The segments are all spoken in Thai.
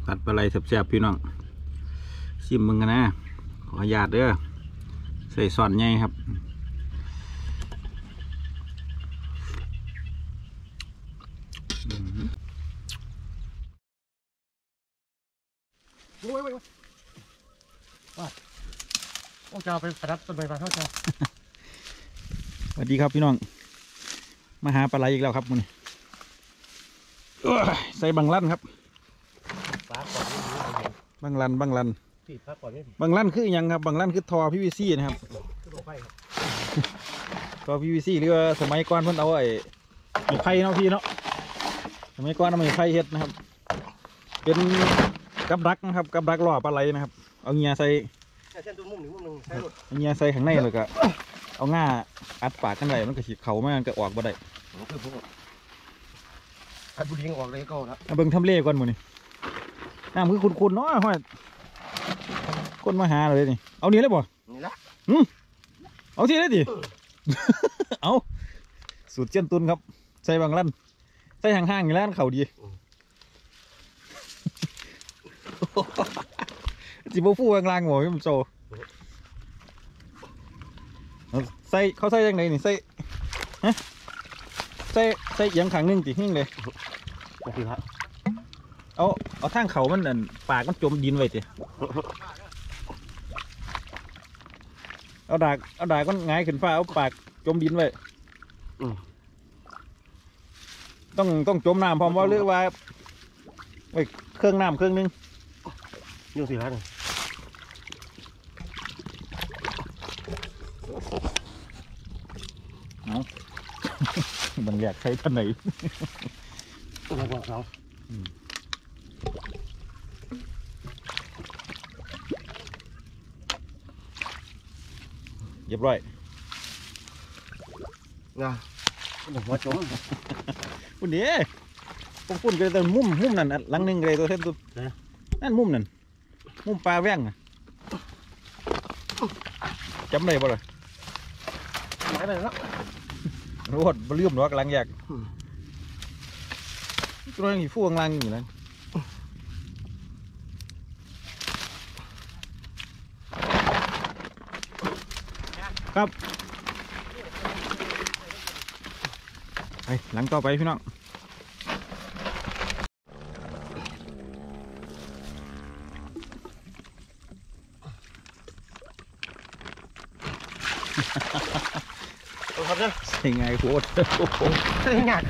ตัดปลาไหลแซ่บๆพี่น้องชิมมึงกันนะขออนุญาตเด้อใส่ซอนใหญ่ครับโอ้ยว่าโอ้เจ้าไปประดับต้นไม้ฟ้าเท่าเจ้าสวัสดีครับพี่น้องมาหาปลาไหลอีกแล้วครับมื้อนี้ใส่บังลั่นครับบังลั่นบังลั่นคือยังครับบังลั่นคือทอ PVC นะครับทอ PVC หรือว่าสมัยก่อนเพิ่นเอาไม้ไผ่เนาะพี่เนาะสมัยก่อนเอาไม้ไผ่เฮ็ดนะครับเป็นกับดักนะครับกับดักล่อปลาไหลนะครับเอาเงียใส่เอาเงียใส่ข้างในเลยก็เอาง่าอัดปากกันไว้มันก็ฉีกเข่ามันก็ออกบ่ได้อัดบุญยิงออกเลยก็แล้วเบิ่งทำเลก่อนหมดนี่น้ำคือคุ้นๆเนาะห้อยคนมาหาเลยนี่เอานี่เลยบ่นี่ละเอาที่เลยดิ เอาสูตรเจียนตุนครับใส่บางลั่นใส่ห่างๆอย่างนั้นเข่าดีจิบฟูกลางๆหัวพี่มันโซใส่เขาใส่ยังไงนี่ใส่ฮะใส่ยังขังนึงจีหิ้งเลยโอเคครับเอาทางเขามันปากมันจมดินไว้จีเอาดากมันง่ายขึ้นฟ้าเอาปากจมดินไว้ต้องจมน้ำพร้อมว่าหรือว่าไว้เครื่องน้ำเครื่องนึงยุ่งสิครับเอาบางแยกใช้ท่านไหนตัวบอกเขาเรียบร้อยนะหัวจมปุ่นเด้ปุ่นก็เลยแต่มุมนั่นหลังนึงเลยตัวเส้นตัวนั่นมุมนั่นมุมปลาแว่งจำได้ป่ะเลยหายไปแล้วรู้ว่าเลื่อมหรอกหลังแยกตัวนี้ฟูงลังอยู่นะครับไปหลังต่อไปพี่น้องครับเนี่ยใช่ไงโคตรใช่ไง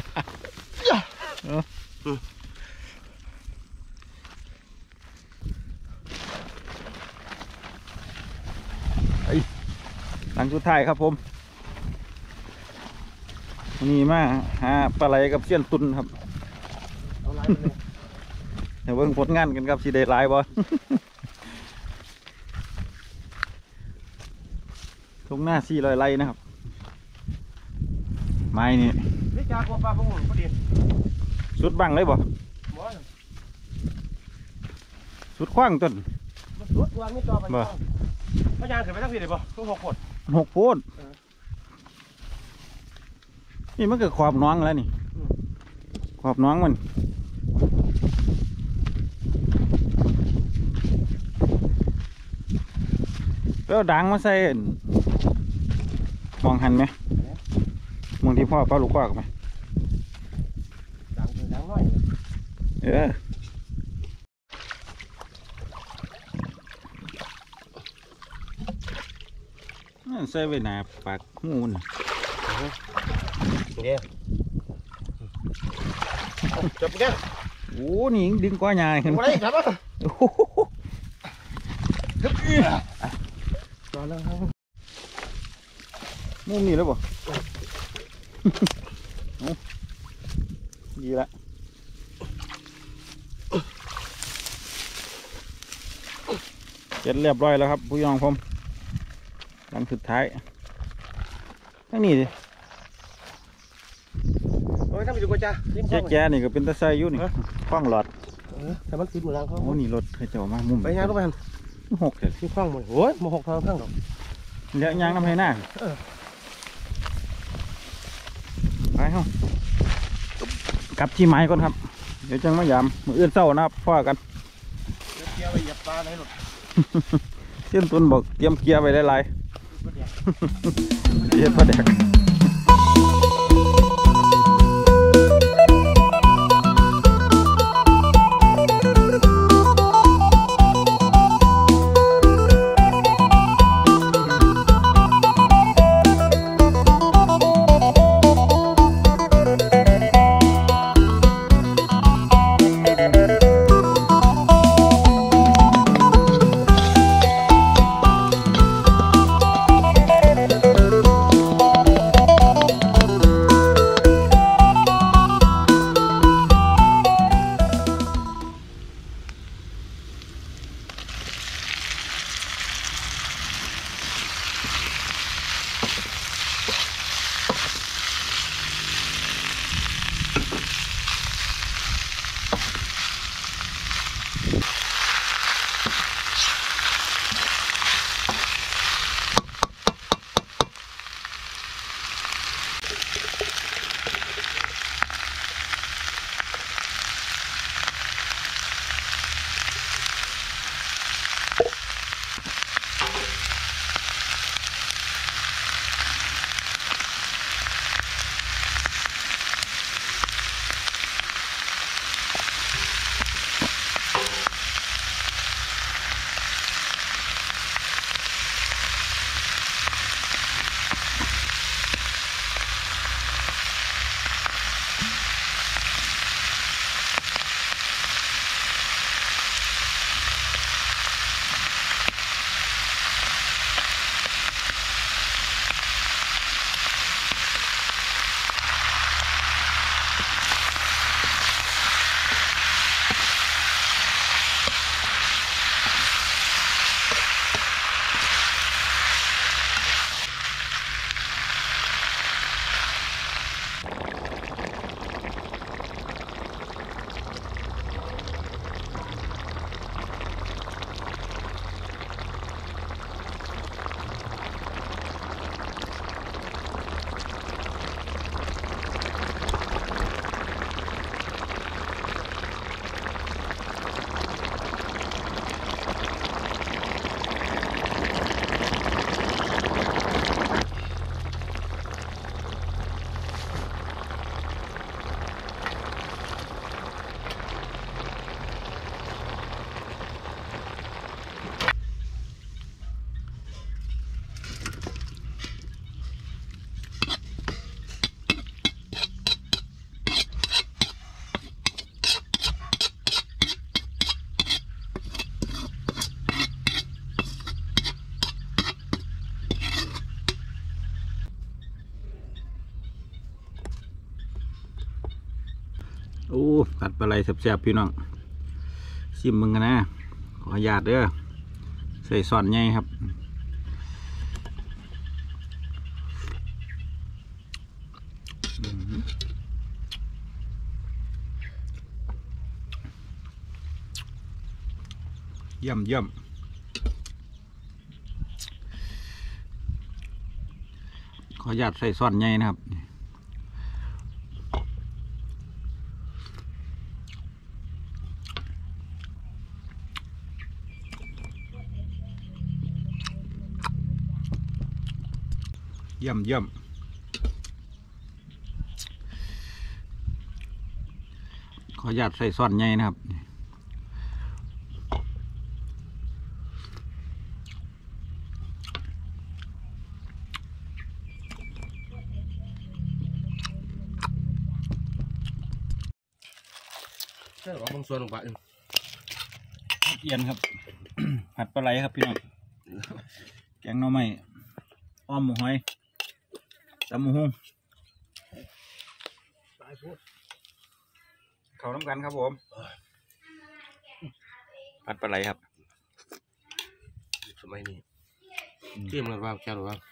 หลังสุดท้ายครับผมนี่มาหาปลาไหลกับเสี้ยนตุนครับเดี๋ยวเบิ่งผลงานกันครับสีเดลายบ่ทุ่งหน้า400 ไร่นะครับไม้นี่สุดบังเลยบ่สุดขว้างต้นบ่พยานขึ้นไปทั้งปีเลยป่ะทุก 6 โพดนี่มันเกิดขอบน้องแล้วนี่ขอบน้องมันแล้วดังมาใส่มองหันไหมมองที่พ่อป้าลูกกวากไหมดังน้อยใส่ไว้หน้าปากงูนเนี่ยจับเนี่ยโอ้นี่ดึงก้อนใหญ่ขึ้นมาเลยจับอ่ะต่อแล้วครับมุมนี้แล้วบ่ดีละเสร็จเรียบร้อยแล้วครับผู้ยองผมหลังสุดท้ายทั้งนี้ดิโอ้ยถ้าไปดูกันจ้าแก่นี่ก็เป็นตะไซอยู่นี่คล้องหลอดแต่มันติดหมดแล้วเขาโอ้นี่รถให้เจ้ามามุมไปย่างก็ไป 6เลยที่คล้องหมดโอ้ยมา6 ทางข้างหรอกเดี๋ยวย่างน้ำให้หน้าไปเฮ้ากลับที่ไม้ก่อนครับเดี๋ยวจังมายามมืออื่นเศร้านะครับพ่อกันเกียร์ไปเหยียบปลาไหนหรอกเส้นตุนบอกเตรียมเกียร์ไว้หลายๆเฮ็ดปลาแดกโอ้ผัดปลาไหลแซ่บๆพี่น้องชิมมึงกันนะขออนุญาตเด้อใส่ซอสใหญ่ครับเยี่ยมเยี่ยมขออนุญาตใส่ซอสใหญ่นะครับเยี่ยมเยี่ยมขออนุญาตใส่ซอสใหญ่นะครับใช่หรอบางส่วนลงไปเอียนครับ ผัดปลาไหลครับพี่น้องแกงหน่อไม้อ้อมหมูหอยตำหมูหุ้งเขาน้ำกันครับผมผัดปลาไหลครับสมัยนี้เที่ยงมันว่างแค่หรือว่า